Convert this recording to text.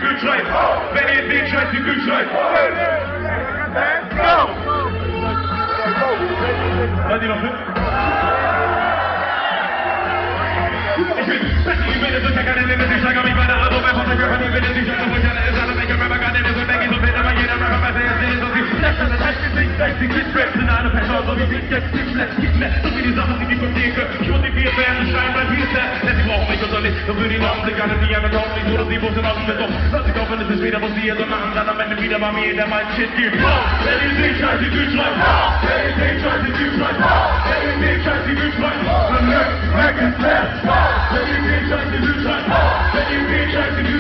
gut schreit. Wenn ihr seht, schreit sie gut schreit. Go! Seid ihr noch mit? Ich bin Becky, ich bin so checker, denn ich steige mich bei der Abo, wenn man sich über die Wille nicht schafft, wo ich alle ist, alle welche Rapper gar nicht so denke, so fällt aber jeder Rapper weiß, er erzählt, so sie flashen, das heißt, ich nicht gleich, die Kids-Raps in einer Person, so wie ich jetzt, die Flash, gib mir, so wie die Sachen, die diskutieren können, ich motiviert werden, schreien, bleib hier, denn sie brauchen mich und soll nicht, so für die Augenblick alle, die anderen Augen nicht, oder sie wussten auch nicht mehr so, lass ich kaufen, es ist wieder, was sie hier so machen, dann am Ende wieder bei mir, der mein Shit gibt, wenn ihr seht, scheiß die Tür schreibt, wenn ihr seht, scheiß die Tür schreibt, wenn ihr seht, scheiß die Tür schreibt, wenn ihr seht, scheiß die Tür schreibt, wenn ihr seht, scheiß die Tür